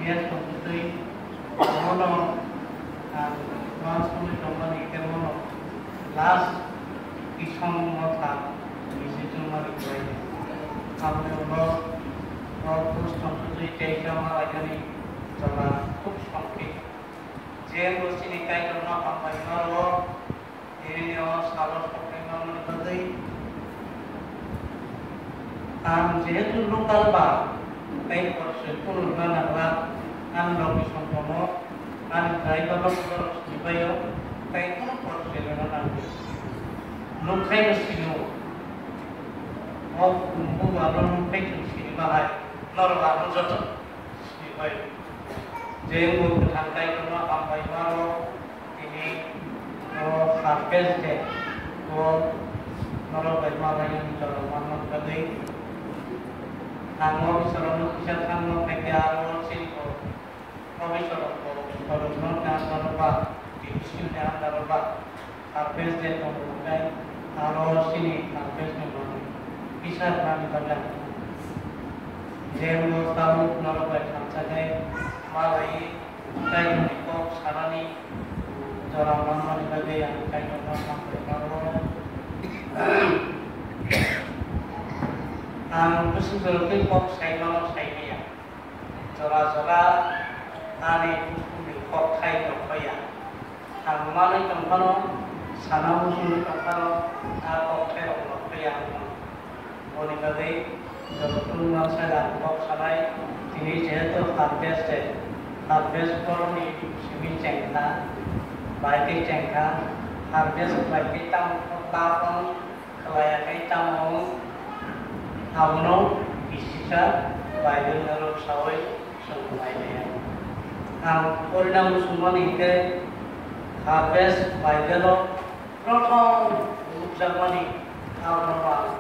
Yes, completely. Mono and once we company can mono last KISONG motha visiting Marikwai. हमने उन्हों और कुछ completely take हमारा यानी चला कुछ complete. जेल उसी निकाय करना हम परिवार वो ini और सालों पकड़ने में बदली am jehetu lokal ba kai korse pun nana ba am logi sompomo am driver lokal dibayo kai pun korse nana lokai sino of kumbu balon kai sini ba hai nor ba joto dibayo jemu thankai kono am bai maro ini o harpes de o nor bai maro yang jolo manot kadai Angmo bisarono kisah angmo pekaro sini ko, bisarono non daroba, TBCU daroba, harpes de tomukai, aro sini harpes de tomu, kisah kami pada, jemu tamu naroba sampai malai, kai niko sarani, jalan mana ni bagai yang kai niko sampai karo. Ang kesulitan kok saya ya, jora-jora ane kok saya ya. Ang mana yang kano, sana musuh kano, kok saya ya. Oni kali jolotun saya kok sana ini jelas harvest korni semi cengkah, baik cengkah, harvest baik tam tapong, kelayakan tamong. Auno bisa Bible nalo sawai sampai dia. Ang orang semua ni ke harvest Bible prothom zaman ni auno orang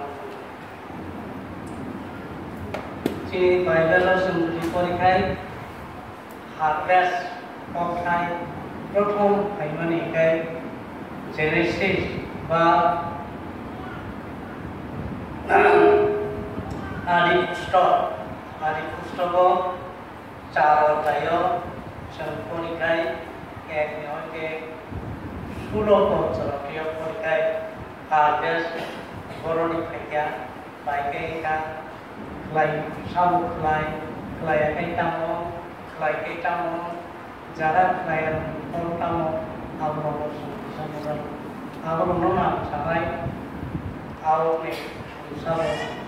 si Bible semua diporikai harvest okai prothom zaman ni ke Genesis ba Adi pustogo caro tayo semponikai ek nyoke sulo ko caro ponikai harvest boroni pekya baike ka klai sabu klai kai tamo jara klai tamo awro samura awro nona sarai awro ne sabu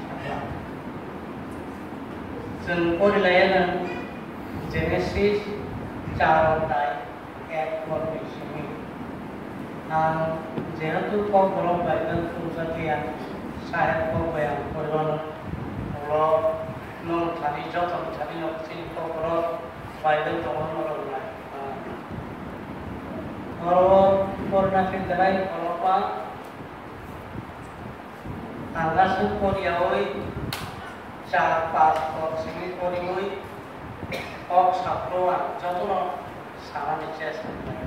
Jengkol layanan Genesis cara tay ek formasi ang jehatul ko boro Bible tusakian saya ko bayang korban boro no thani jotom thani no sin ko boro Bible tomon boro lai boro korna kindarai boro pa anglasu ko diawoi Cara paspor sini korimui ok saploan jodoh salah neces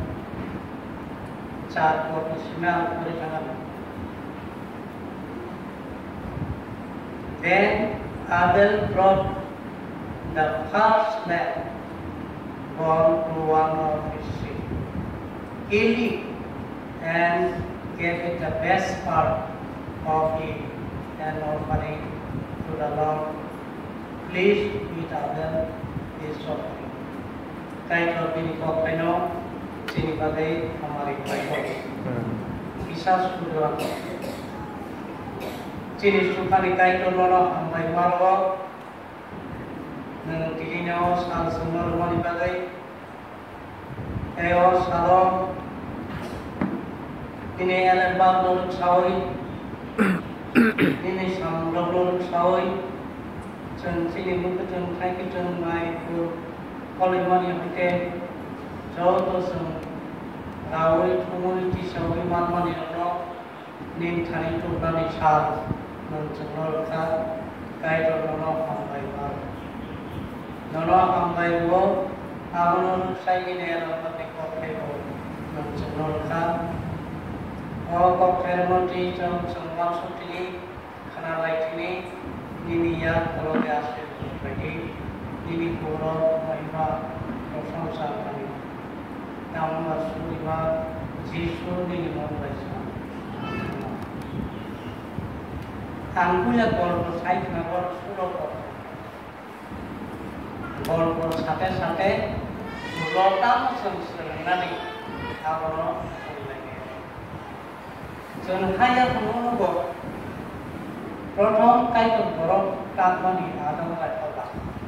cara profesional berikan then Abel brought the first lamb born to one of his sheep killed and gave it the best part of it and offering to the Lord, please eat Abel is offering. Kai ini kau peno, sini bagai hamarik baik. Bisa sudah. Sini suka nikai dulu hambai marwa, nengkirinya sal semua rumah ni bagai. Eo salom, ini adalah bab dulu sawi. Ini sama dulu sawai, jen sini mungkin jen kai jen mai ku kolej yang kita jauh tu sem rawai komuniti sawai mana yang no nim thani tu nani sal menjenol ka kai tu nono hambai mar nono hambai wo amun sai ini adalah penting kopi wo menjenol ka kopi monti jam semua sutini karena lain ini ya kalau dia hasil lagi ini pura mereka bersansa kami. Nama suriwa Yesus ini membaca. Angkunya kalau saya kenal surat kalau sate surotan senang kalau jangan hanya menunggu proton kait borok kampani adam lagi apa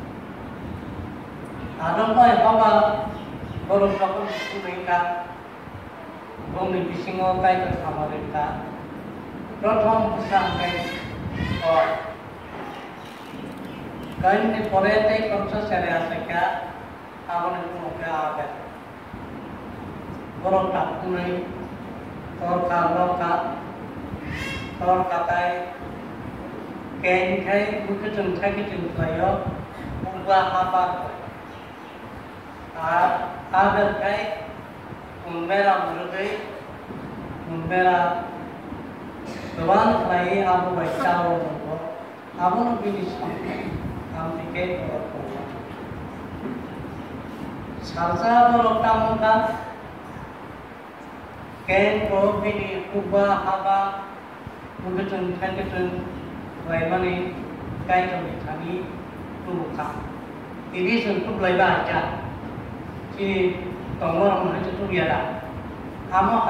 adam lagi apa borok kapan mereka bumi bisingo kait sama mereka proton sampai kain ni porete konsep serius mereka apa ni mereka apa borok kampuni tor katai kain kai bukan cakap saya ubah apa agar kai merah tuan lagi aku baca orang aku nak pilih sampai kami ke orang salsa borok tamuka kain ko pilih ubah apa bukan cakap Waimani kain kami kami tubuhkan. Ini sentuh lebar aja. Si tongor mana itu biara. Amo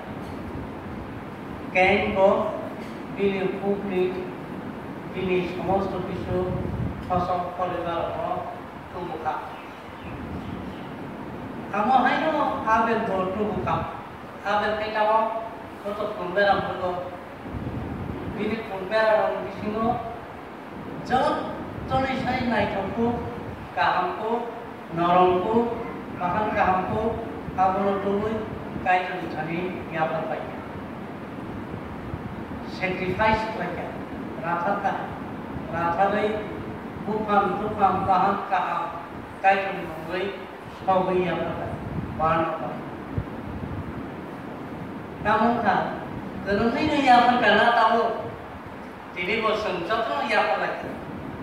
kain ko bini pupli bini semua pisu kosong lebar ko tubuhkan. Amo no abel ko tubuhkan. Abel kita mo untuk pemberam berko ini pembela orang di sini, jangan tulis saya naik kampung, kahamku, norongku, bahkan kahamku, kamu tulis kait mencari yang terbaik. Sacrifice mereka, rasa lagi bukan bahan kaham, kait mencari sebagai yang terbaik, bahan apa? Namun kan, terus ini yang karena tahu. Jadi bosan jatuh ya apa lagi?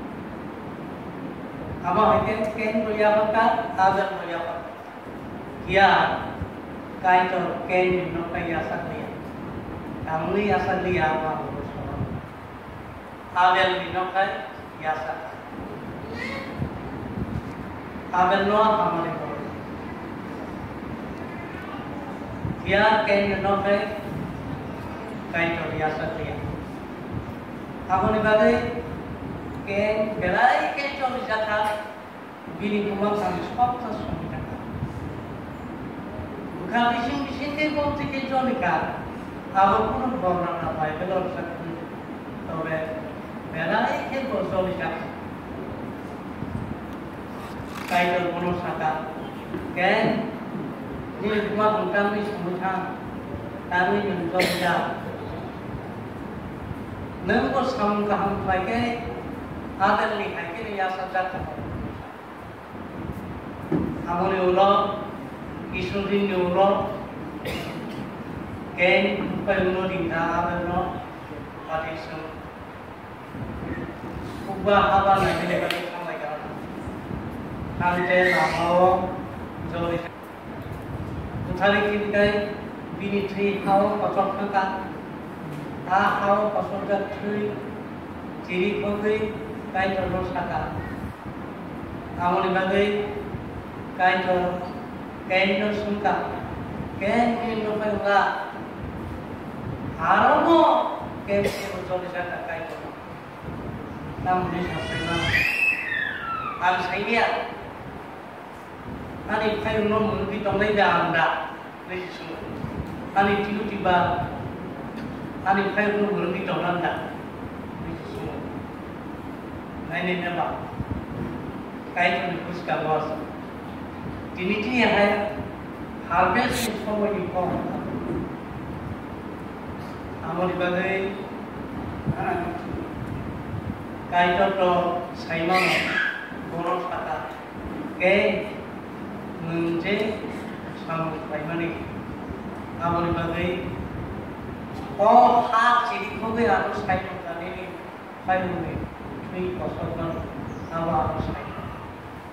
Ama kain boleh apa? Agar boleh apa? Ya, kain tu kain no kain asal dia. Kamu ni asal dia apa? Agar no kain asal. Agar no हमारे बोल. Ya kain no kain tu asal dia. Aku ni badai kain belai kain tu bisa tak bini kumang kami sebab tak suami tak. Bukan bising kain pun kain tu ni kan. Aku pun borang apa belum sakit. Tapi belai kain pun suami tak. Kain tu pun sakit. Kain ni kumang kami semua kami menjual dia. Nengko sam kaham pakai ada lihat ini ya saja tu. Amun ulo, kisudin ulo, kain penuh di dalam ulo, padisum. Ubah apa nanti lepas itu sampai kalau nanti lama jauh. Uthari kita bini tri kau pasok kan. Tahu pasokan curi, ciri kopi, kain terus kata. Kamu dibagai kain terus suka, kain ini lupa. Haramu kain itu jadi kata kain terus. Namun ini sampai mana? Harus saya. Ani kain nomor di tolong anda, lesu. Ani tiba-tiba Ani kain tu berhenti dalam dah. Semua. Ini apa? Kain tu dikuskar bos. Ini dia harvest semua di kau. Amal ibadah. Kain tu saya mana boros kata. Kain menje sama saya mana. Amal ibadah. Oh, hak jadi kau harus kain ni, kain ni, ni kosong awak harus kain.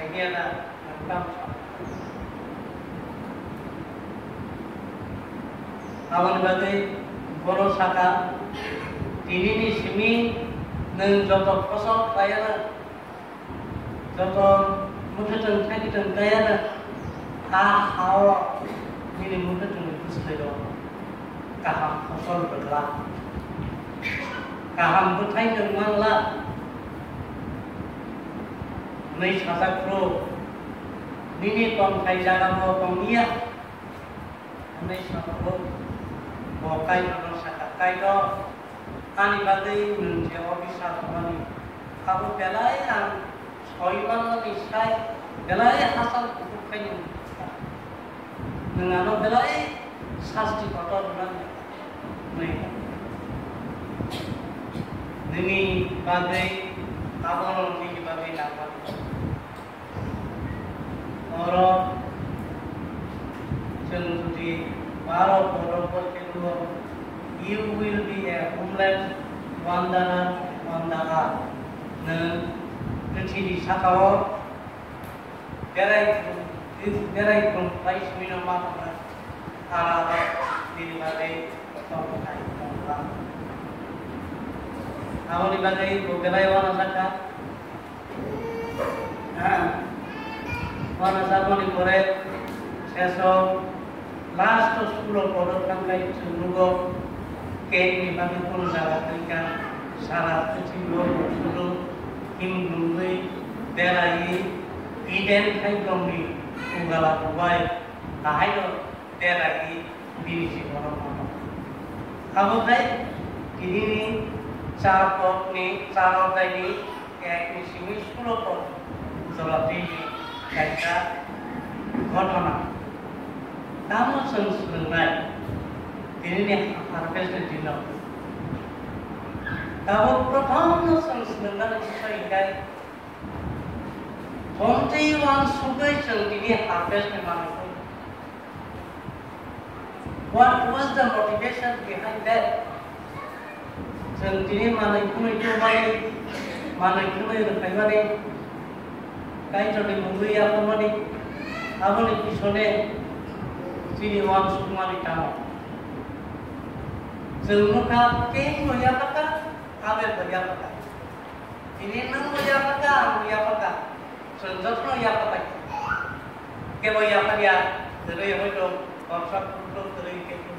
ini ada enam. Awan bagai boros saka ini simi neng joto kosong kaya joto mungkin kita kaya hawa ini mungkin itu kaham kosong berlah kaham bertai dengan lah nih sasak pro ini kon kai jaga mau pemia nih sasak pro mau kai kalau sasak kai do ani bagai menjadi ofisar kami kamu belai yang soiman lebih saya belai hasil bukannya dengan belai sasti kotor dengan ini bagai abang ini bagai nama orang cenderung baru kedua you will be a homeless wanderer on the earth. Nanti sakawa berai from place minima arah di bagai tahun tahun. Awal di bagai berai warna saka. Warna saka di koret seso last sepuluh produk yang kayak seluruh kain bagi pun salah tinggal salah kecil dulu him dulu berai iden kain kami unggalah buai ahai berai bini si orang mana kamu kayak ini cara ni cara tadi kayak ni sini sepuluh produk seperti kayak kotoran kamu senang ini nih harvest di dalam. Kalau pertama senang sesuai kan, konti wan sugai ini harvest memang itu. What was the motivation behind that? Sendiri mana itu berkaitan kain jadi mungkin apa nih kisone sini wan semua di kamu. Semuanya kain apa? Abel apa? Ini nang apa? Senjata apa? Kau apa dia? Dari yang itu konsep untuk dari itu.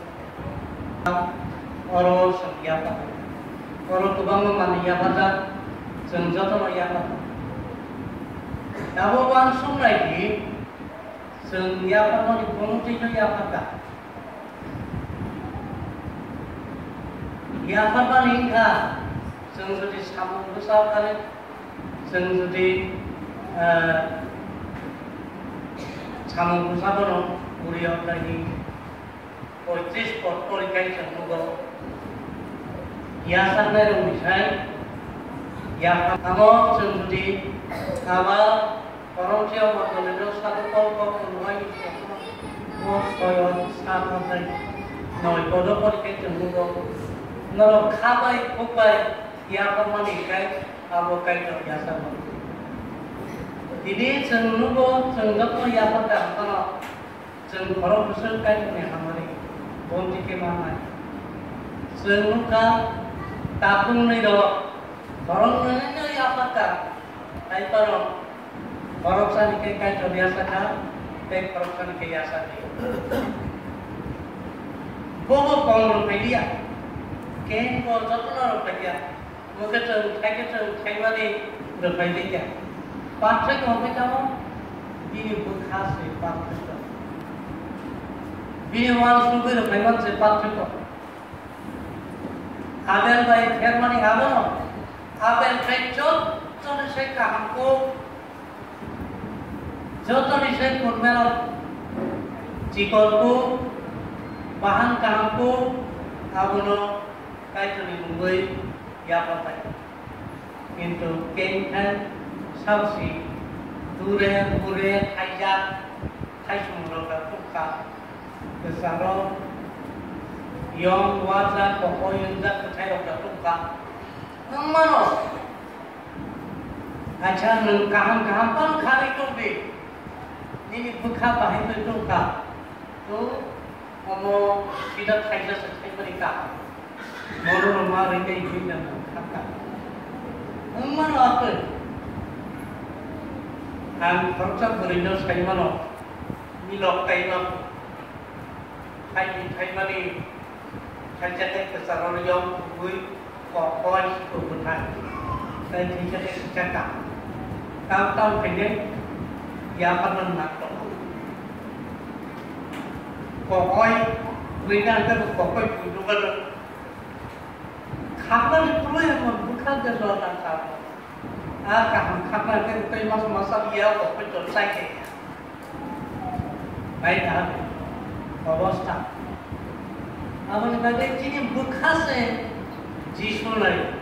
Orang siapa? Orang tukang mana apa? Senjata apa? Kalau langsung lagi, senjata mau dibunuh itu apa? Ya apa lingkar, sengsudi samung besar kali, sengsudi samung besar pun kuriok lagi, poitis portorikai semugo, ya sampai rumusai, ya kamu sengsudi awal orang siapa waktu itu satu pokok mulai mau soal sama lagi, noi bodoh portorikai semugo. Kalau kabai kubai ya pemani kai abo kai to biasa mo. Jadi senunggu senggap to ya pada kalau seng orang besar kai ni hamari bonti ke mana. Senungka tapung ni do orang ni ya pada kai to orang sani kai to biasa kan kai orang sani kai biasa ni. Bobo kong dia kain ko jatna rupiah, mungkin kai mana rupiah dia. Patrik apa kamu? Ini bukan sih patrik. Ini orang sudah rupiah mana sih patrik? Abel baik hermani abel, abel kecil, jadi saya kamu, jadi saya pun melo, cikorku, bahan kamu, abuno kai to ni mungui ya patai into ken kan sausi dure kaya sumro ka tukka kesaro yong waza ko oyun da kai ka tukka mano Aja neng kaham pun kali tu be. Ini buka bahaya tu ka. Tu ngomong tidak kaya sesuai mereka. Moro rumah mereka ibu dan buka. Mana apa? Kan kerja berindo sekali mana? Milok kaya mana? Kaya mana? Kerja kesaran yang bui koi kebutuhan. Saya tidak cakap. Kau tahu pendek, ya pernah nak tahu. Koi, berikan tu koi bukan. Kapan itu yang bukan sesuatu apa. Kapan itu masa dia koi jual saya. Baik tak? Bawas tak? Apa ni bagai ini bukan se jisu lagi.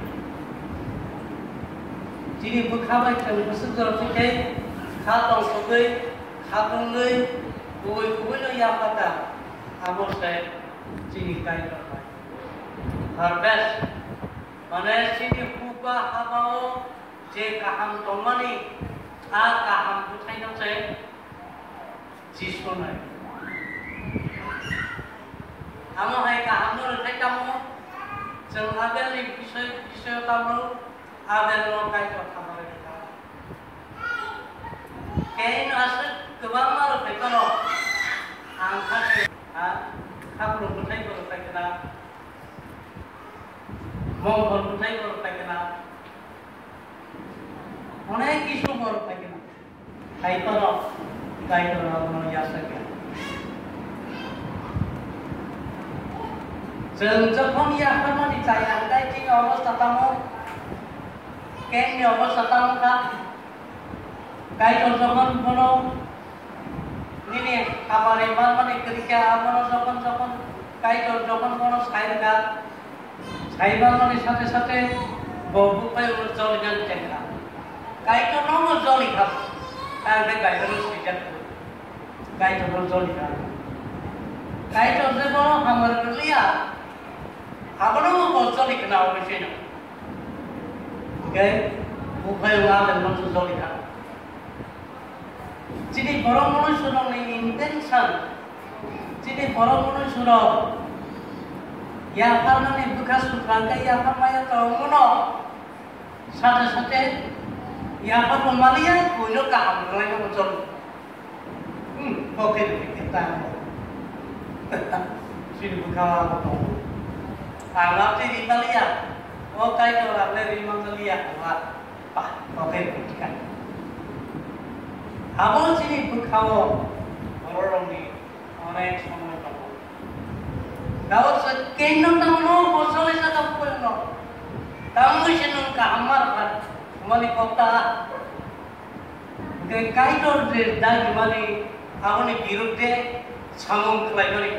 Jadi bukan macam sesuatu yang khatong sugai, khatong lei, kue lo yang kata, amo saya jadi kaya orang. Harvest, mana sini buka abao, je kaham tomani, kaham bukai nak saya, jisu lagi. Amo hai kaham lo lekai kamu, jangan ada ni bisa tamu. Ada orang kaya orang mereka. Kain asal kebama mereka no. Angkat, kamu bertai bertai kena. Mongol bertai bertai kena. Mana kisah bertai kena. Kaya orang biasa kena. Jangan ya kamu dicayang kaya jika Allah tetamu. Kain ni apa setahun kah? Kain orang mana? Ini apa rival mana ketika apa orang kain orang mana saya kah? Saya mana sate babu pay urjol dengan cengkak. Kain orang urjol ikap. Kain terus dijat. Kain urjol ikap. Kain orang mana hamar lihat. Apa nama urjol ikanau mesin? Okay, bukan orang yang masuk zolika. Jadi orang manusia ni intention. Jadi orang manusia ya karena ni bekas sutrangka ya karena ya tahu mana. Satu ya karena malia punya kaham orang yang muncul. Okey kita. Sini bukan apa. Anggap jadi malia. Oh kaya orang dari Mongolia, pak, okey kan. Apa sini berkau orang ni orang semua tahu. Kalau sekian tahun boleh saya pun no. Tamu senang kamar kan, mali kota. Kaya orang dari mali, aku ni biru deh, samung kelai.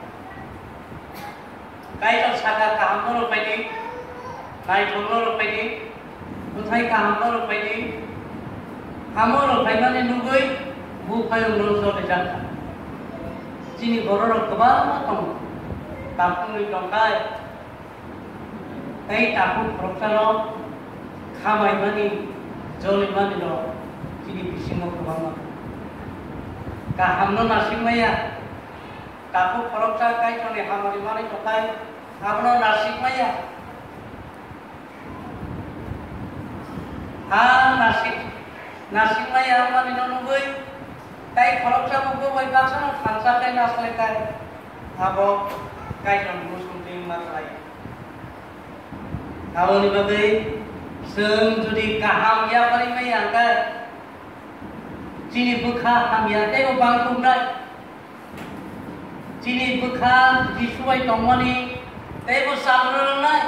Kaya orang sahaja kamar apa ni? Naik motor apa ni? Utai kamar apa ni? Kamar apa ni nungguin? Bukan nunggu dijaga. Sini boror kebal matang. Tapung ni tongkai. Kaya tapung perokalo. Kamai mani, joli mani lo. Sini bising kebal matang. Kahamno nasi maya. Tapung peroksa kaya kone hamari mani tongkai. Hamno nasi maya. Nasi maya apa ni nungguin? Kaya kalau saya mau buat bakso, kansa kaya nasi kaya. Abo kaya nunggu sunting masalahnya. Kalau ni bagai sendiri kaham ya paling maya kaya. Cini buka ham ya, teh bangku nak. Cini buka disuai tomani, teh saluran nak.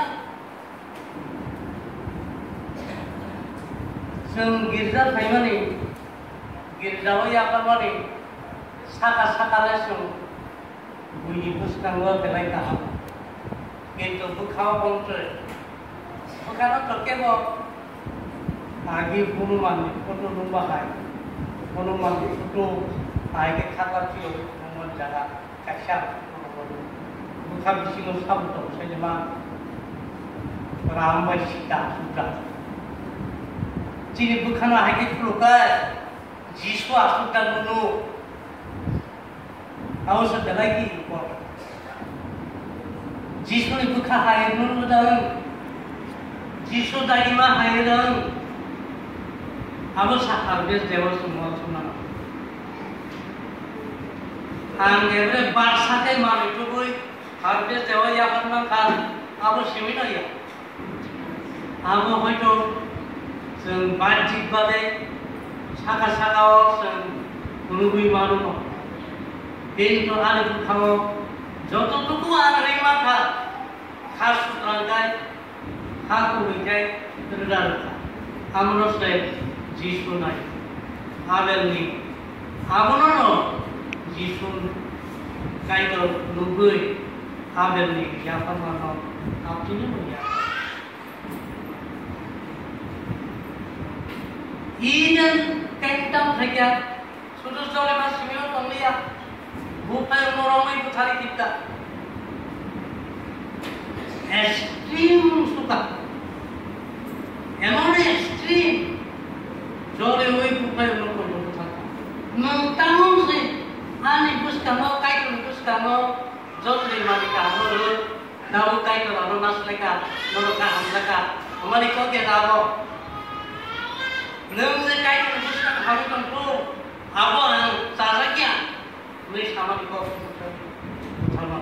Girja thay mani, girja hoy apa mani, saka lesung, bunyi puskangwa pelai kaham, itu bukhaw bongse, bukan terkebo, agi punuman, punuman hai, punuman itu, agi kata cium, punuman jaga, kasar, bukan bising sabtu, saya cuma ramai sida sudah. Cini bukan lagi pelukan, jisu asuk dan dulu. Aku sudah lagi import. Jisu ni bukan hai dulu dan jisu dari mana hai dan aku harus dewa semua. Anggernya bahasa ke mana itu boy harus dewa ya karena kan aku seminar ya. Aku itu sen bajik bade saka sen menunggu malu. Ini tu ada kamu jodoh tu kuat ada lima khas terangkai aku menjadi terdapat. Amno saya jisu naik. Abel ni amno jisu kait nunggu Abel ni siapa mana apa ni punya. Ini kentam saja sudah soalnya masih minum pembelian bukan orang itu cari kita ekstrim suka emang ekstrim soalnya itu bukan orang itu cari mentang sih ani bus kamu kait bus kamu jauh dari mana kamu tahu kait kalau nas lekat mereka hamlekat mereka dia tahu nung sekali teruskan hari tentu apa yang sahaja boleh sama di kau sama.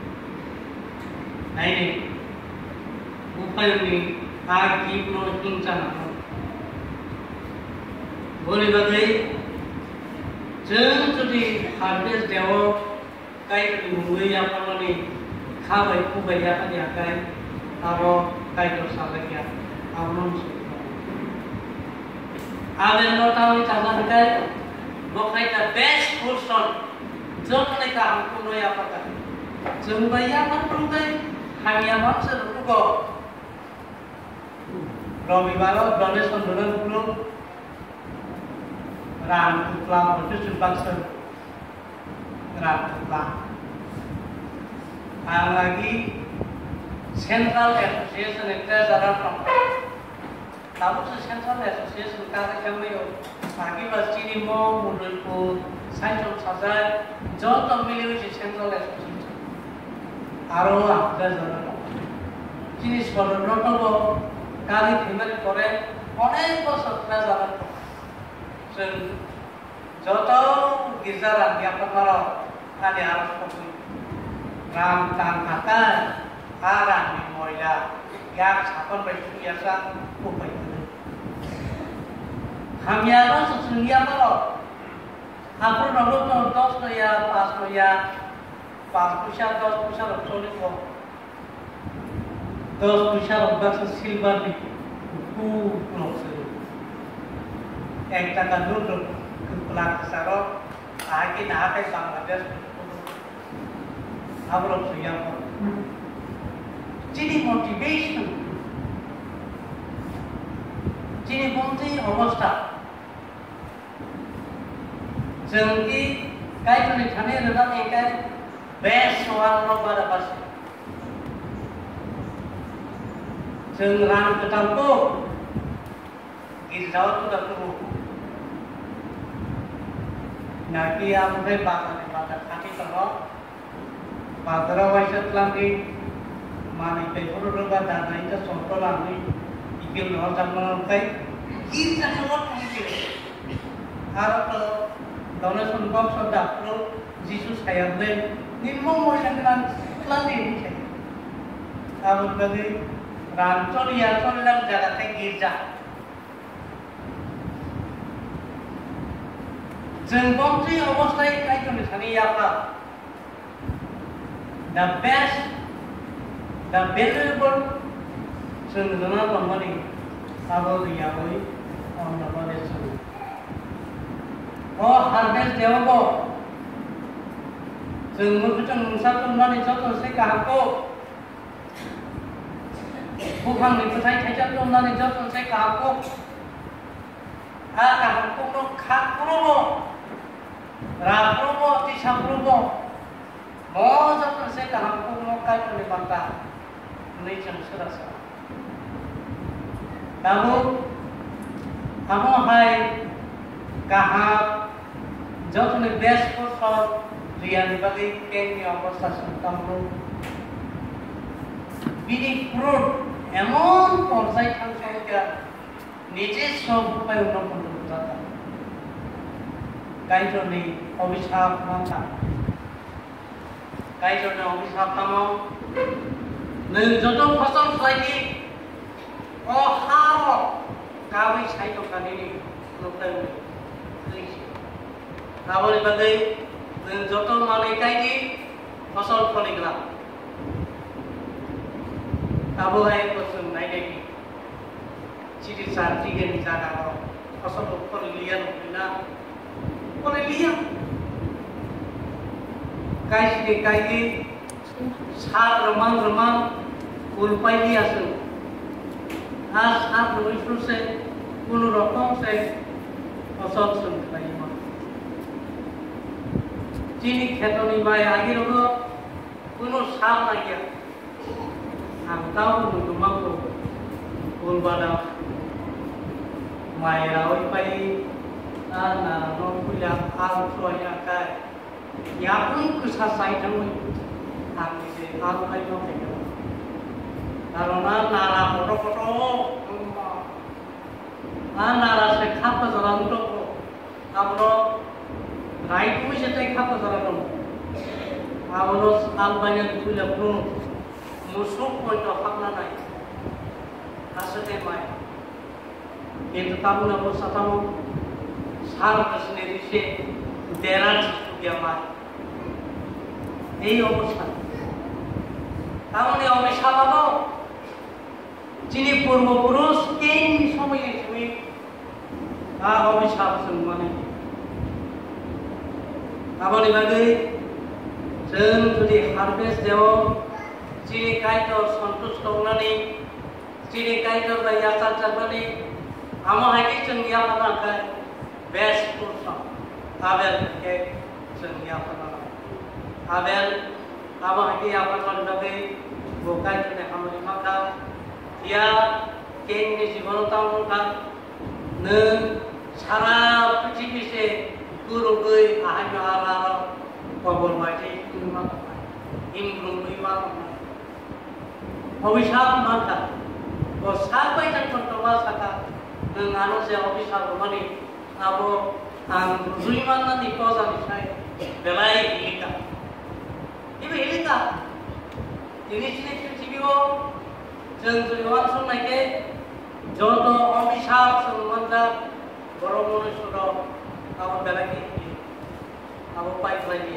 Nah ini upaya ini pagi pulau kincana boleh bagi jangan jadi habis dewa kait dimulai apa ni kawai kubaya kan ya kai aro kait sahaja awalnya Abel no tahu cara berkait, bukan the best person. Jangan mereka angkut no ya apa kan? Jembaya kan perlu kai, hanya masa dulu kok. Romi baru donation bulan dulu, ram tuklang itu sumpah ram tuklang. Lagi Central Association itu dalam tahu Central Association kata kami yo, bagi masjid ini mau menurutku saya saja jodoh milih Central Association. Arolah jalan. Jenis pada noto kali timur Korea, 어느 것을 가져가는 전 저도 기사란 약속하러 가지 않았고 ramtan kata arah di moya yak sapan bersuasa upai hamyaro sesunya kalau aku nabut dos ya pas pusha dos pusha lopsoni ko dos pusha lopbas silver di ku lopsoni ekta kanun kelak saro आगे नहाते बांग्लादेश अब लोग सुया को चीनी मोटिवेशन चीनी बोलते अवस्था जंगी काय तो नहीं खाने रहा एक है बेस्ट सवाल लोग बार बस जंगरान कटाल को गिरजाव तो दक्कू नाकी आपने बात खाती करो बादरा वाइसत लांगी माने पे पुरो रोगा दाना इनका सोंतो लांगी इकिल नौ जमन कई गिर जाने वक्त नहीं आरो तो डोनेशन बॉक्स और डाक्टरों जीसु सायबले निम्मो मोशंगलान लांगी नहीं अब कभी रांचोलिया तो लग जाते गिर जा जंगबंती अवस्था काय तो निशानी यापा the best the valuable जंगजना बंगली साबो दियावई और नबले सुन और हार्वेस्ट देवको जंगमुखजों मुसातुमनानै जतनसे गाहाखौ बुखांनि फोथाय थाइजा दंनानै जतनसे गाहाखौ गाहाखौ खाखौबो राखौबो दिसाखौबो mau jatuh saya kampung mau kai oleh bangka, ini jangan serasa. Namun Amohai kahap যতনে বেশ বছর রিয়ান বালি কেন্দ্রীয় অবস্থা সন্তামরু বিধি ফ্রুট এমন পর্যায় সংখ্যা নিজের সব উপায় উন্নয়ন করতে কাই জন্য অভিশাপ মাথা কাই জন্য অভিশাপ নাম যত ফসল ফলাইনি অহার কাবি সাইতো কানিনি লোকাই Awal bagai joto malaikai di fasal poligla. Abo hai kosun nai deki. Ciri sarti gen jaga ko fasal poliglian bina poliglian. Kai sini kai di sar remang ulpai dia sun. As nulis se kunu rokom se fasal sun kai ma. Cini khetoni mai agir ko kuno sal lagi. Ang tahu kuno dumang ko kulbada mai rawi pai na no kuya al soya kai. Ya pun kusasai thamui ang se al pai no kai. Karena nara foto nara se khapa jalan to abro Right we should take half of the room. Our Albanian will approve Muslim point of Hamlanai. As a time, in the Tabula of Satamu, Sarkas Nedishe, Deraj Yama. A Obusan. How many of Mishababo? Chini Purmo Purus came so many to me. Ah, Obishabs and money. Abang ibagai, sen jadi harvest dewa, ciri kaya santus tongani, ciri kaya bayar sarjana, amo hagi cengia pada kai best kursa, abel ke cengia pada, abel amo hagi apa ibagai, bukan cuma kami makan, dia kini jiwa tamu kan, ne cara pecipise guru gui ahanya arah pabor baca imam imam imam obisap mata bos sampai dan contoh saka dengan saya obisap kemana abo ang zuiman nanti kosa misai belai hilika ibu hilika ini cibiwo jeng zuiman sunai ke jodoh obisap semua borong sudah Apa belagi, apa pipe lagi?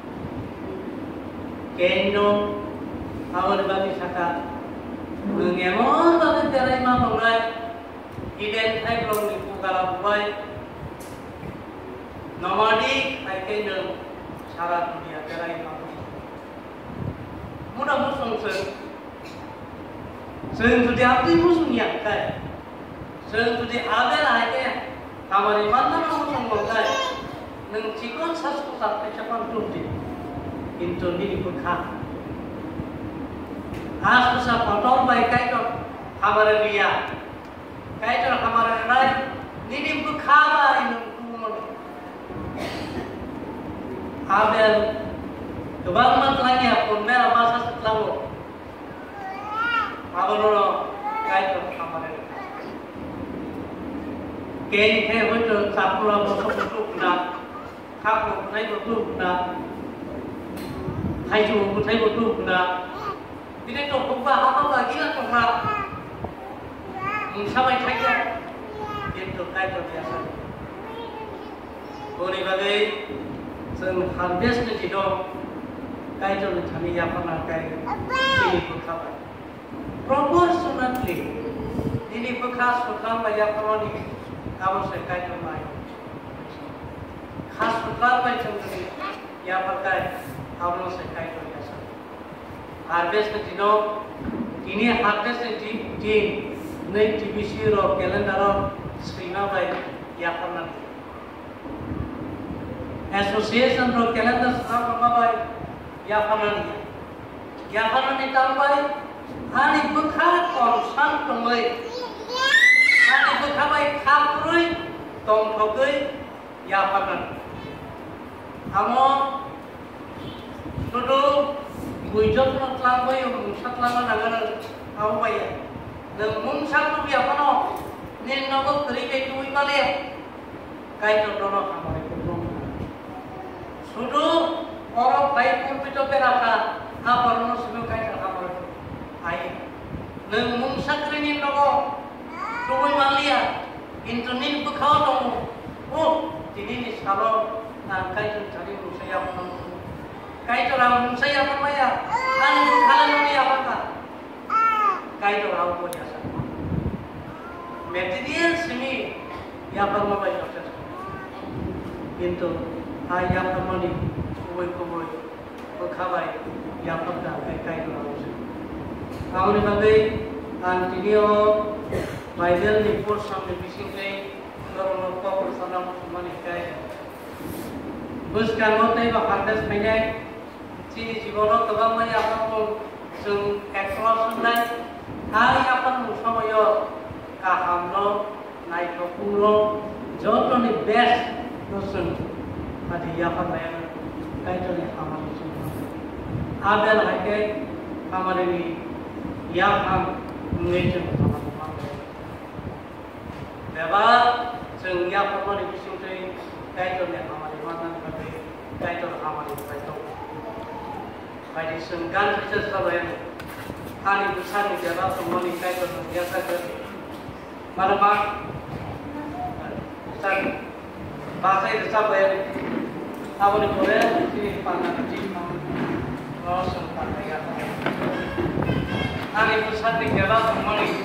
Kendo, awal bagi saka, mengemon bagi terai mampu mulai, iden hai belum dibuka buai, nomadi hai kendo syarat dunia terai mampu. Mudah musuh sen sudah abdi musuh niat kai, sen sudah ada lah kai. Kamari mana orang mengkai, nengcikon satu sampai capan tundi, itu ni dibuka. As usah potong baik kai tu, kamari dia, kai tu kamari lain, ni dibuka lah ini kumon. Abel, kebanyakan lagi apun merah masa setelamu. Abel lo kai tu kamari. Kini saya betul sapula betul na, kapu saya betul na, kayu saya betul na. Ini tu kumpa apa lagi lah kumpa. Sampai saya itu kayu biasa. Boleh bagi sen harvest ni jido kayu ni kami yang pernah kayu ini berkhabar. Proportionately ini bekas bukan banyak orang ini. Kamu sekai terbaik. Khas bekal macam ni, ya pakai kamu sekai terbiasa. Harvest ni ini harvest ni TBCU calendar screen baik ya pernah. Association calendar apa baik ya pernah. Ya pernah ni tahu baik. Hari bekal konsan temui. Ani berkabai kaprui tong togai ya panan. Amo sudu buijot na tlambai mungsat lama nangan amo baya. Nang mungsat tu ya pano nin nogo teri ke tui bale. Kai to dono kamare kurung. Sudu orang baik pun pito terasa apa rono sudu kai to kamare. Ai nang mungsat rin nogo tui malia. Internet bekau dong. Oh, jadi ni kalau kai tu cari saya pun. Kai tu orang saya apa ya? Anu kalau ni apa kan? Kai tu orang pun jasa. Material sini ya apa mau baca saja. Itu ayat apa ni? Kuoi berkabai ya apa dah kai tu orang. Kamu ni bagai antinio Bible ni pun sampai bising kai kalau kau bersama musuh kai. Bus kalau tay bahandas menjadi si jibono tebang maya apa pun sung eklos sunai hari apa musuh mayo kahamno naik kepulo jodoh ni best dosen pada apa maya kai tu ni hamar musuh. Abel hai hamar ini ya ham mengejar. Beba sengya pernah di bising tu kai tu ni hamar mana ni kai tu hamar kai tu. Kai senggan saja sahaja. Hari besar ni beba semua ni kai tu biasa tu. Mana mak? Besar bahasa itu sahaja. Apa ni boleh di pandang di mana? Oh sempat ya. Hari besar ni beba semua ni